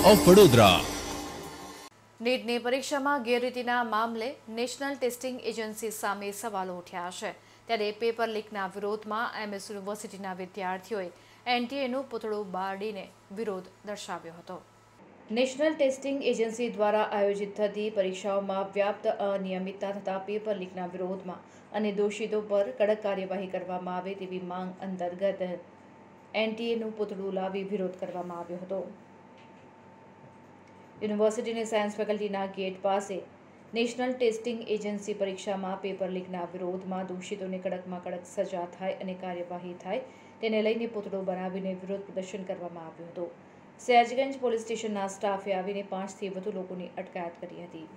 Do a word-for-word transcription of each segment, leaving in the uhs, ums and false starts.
Of Vadodara. નીટની પરીક્ષામાં ગેરરીતિના મામલે નેશનલ ટેસ્ટિંગ એજન્સી સામે સવાલો ઉઠ્યા છે। ત્યારે પેપર લીકના વિરોધમાં એમએસ યુનિવર્સિટીના વિદ્યાર્થીઓએ એનટીએનું પૂતળું બાળીને વિરોધ દર્શાવ્યો હતો। નેશનલ ટેસ્ટિંગ એજન્સી દ્વારા આયોજિત થતી પરીક્ષાઓમાં વ્યાપ્ત અનિયમિતતા થતા પેપર લીકના વિરોધમાં અને દોષિતો પર કડક કાર્યવાહી કરવામાં આવે તેવી માંગ અંતર્ગત એનટીએનું પૂતળું લાવી વિરોધ કરવામાં આવ્યો હતો। યુનિવર્સિટીની સાયન્સ ફેકલ્ટીના ગેટ પાસે નેશનલ ટેસ્ટિંગ એજન્સી પરીક્ષામાં પેપર લીકના વિરોધમાં દોષિતોને કડકમાં કડક સજા થાય અને કાર્યવાહી થાય તેને લઈને પૂતળો બનાવીને વિરોધ પ્રદર્શન કરવામાં આવ્યું હતું। સયાજગંજ પોલીસ સ્ટેશનના સ્ટાફે આવીને પાંચથી વધુ લોકોની અટકાયત કરી હતી।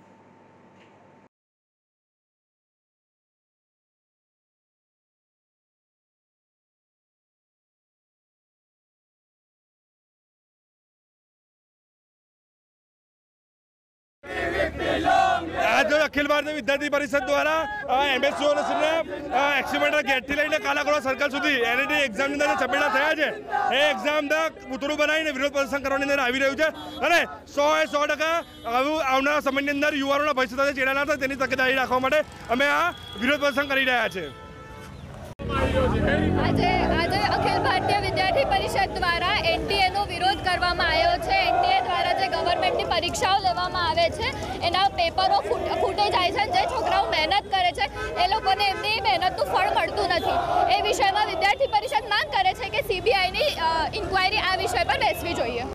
आज अखिल भारतीय विद्यार्थी परिषद द्वारा एमएस યુનિવર્સિટીના એક્સપેરિમેન્ટલ ગેટથી લઈને કાલાકોડા સર્કલ સુધી એનઈટી એક્ઝામની અંદર જે ચપેટા થયા છે એ એક્ઝામના પૂતળું બનાવીને વિરોધ પ્રદર્શન કરવાની અંદર આવી રહ્યું છે અને સો એ સો ટકા આવું આવનારા સમયની અંદર યુવાનોના ભવિષ્ય સાથે ચેડા ના થાય તેની તકેદારી રાખવા માટે અમે આ વિરોધ પ્રદર્શન કરી રહ્યા છીએ। આજે આજે અખિલ ભારતીય વિદ્યાર્થી પરિષદ દ્વારા એનટીએનો વિરોધ કરવામાં આવ્યો છે। એનટીએ દ્વારા જે ગવર્મેન્ટની પરીક્ષાઓ લેવામાં આવે છે એના પેપરો ફૂટી જાય છે। જે છોકરાઓ મહેનત કરે છે એ લોકોને એમની મહેનતનું ફળ મળતું નથી। એ વિષયમાં વિદ્યાર્થી પરિષદ માંગ કરે છે કે સીબીઆઈની ઇન્ક્વાયરી આ વિષય પર બેસવી જોઈએ।